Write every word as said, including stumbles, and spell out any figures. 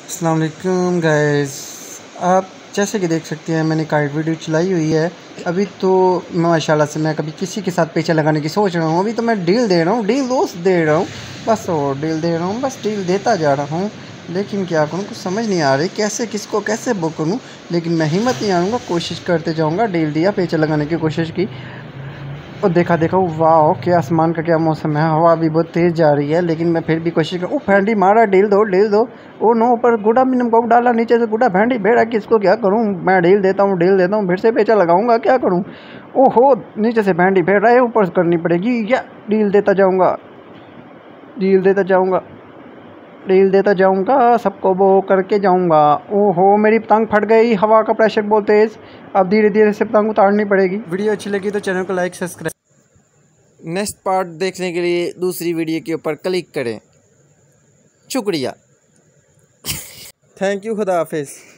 अस्सलाम वालेकुम गाइस, आप जैसे कि देख सकते हैं मैंने काइट वीडियो चलाई हुई है। अभी तो माशाल्लाह से मैं कभी किसी के साथ पेचा लगाने की सोच रहा हूँ। अभी तो मैं डील दे रहा हूँ, डील दोस्त दे रहा हूँ, बस और डील दे रहा हूँ, बस डील देता जा रहा हूँ। लेकिन क्या करूँ, कुछ समझ नहीं आ रही कैसे किसको कैसे बुक करूँ। लेकिन मैं हिम्मत नहीं आऊँगा, कोशिश करते जाऊँगा। डील दिया, पेचा लगाने की कोशिश की और देखा देखा वाह क्या आसमान का क्या मौसम है। हवा भी बहुत तेज़ जा रही है, लेकिन मैं फिर भी कोशिश कर। ओ फैंडी मारा, डील दो डील दो। ओ नो, ऊपर गुड़ा मिनम को डाला, नीचे से गुड़ा फैंडी भेड़ा, किसको क्या करूं। मैं डील देता हूं डील देता हूं फिर से पेचा लगाऊंगा, क्या करूं। ओहो, नीचे से फैंडी भेड़ रहा है, ऊपर से करनी पड़ेगी। या डील देता जाऊंगा, डील देता जाऊंगा, डील देता जाऊंगा, सबको वो करके जाऊंगा। ओहो, मेरी पतंग फट गई, हवा का प्रेशर बहुत तेज़। अब धीरे धीरे से पतंग उतारनी पड़ेगी। वीडियो अच्छी लगी तो चैनल को लाइक सब्सक्राइब। नेक्स्ट पार्ट देखने के लिए दूसरी वीडियो के ऊपर क्लिक करें। शुक्रिया, थैंक यू, खुदा हाफिज़।